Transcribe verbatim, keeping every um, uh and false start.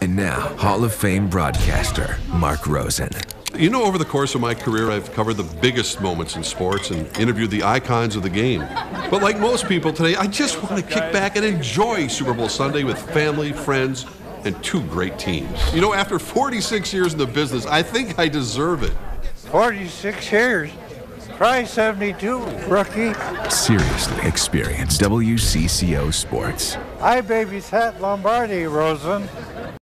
And now, Hall of Fame broadcaster, Mark Rosen. You know, over the course of my career, I've covered the biggest moments in sports and interviewed the icons of the game. But like most people today, I just want to kick back and enjoy Super Bowl Sunday with family, friends, and two great teams. You know, after forty-six years in the business, I think I deserve it. forty-six years? Try seventy-two, rookie. Seriously experienced W C C O Sports. I babysat Lombardi, Rosen.